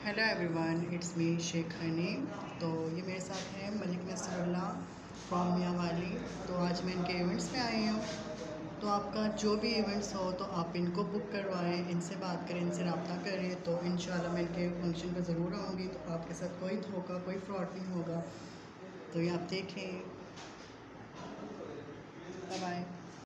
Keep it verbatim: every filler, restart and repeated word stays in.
Hello everyone, it's me Sheikh Haneem. तो ये मेरे साथ है मलिक नसरुल्लाह फ्रॉम मियाँ वाली। तो आज मैं इनके इवेंट्स में आई हूँ। तो आपका जो भी इवेंट्स हो तो आप इनको बुक करवाएं, इनसे बात करें, इनसे रब्ता करें। तो इंशाल्लाह मैं इनके फंक्शन पर ज़रूर आऊँगी। तो आपके साथ कोई धोखा, कोई फ्रॉड नहीं होगा। तो ये आप देखें। Bye bye.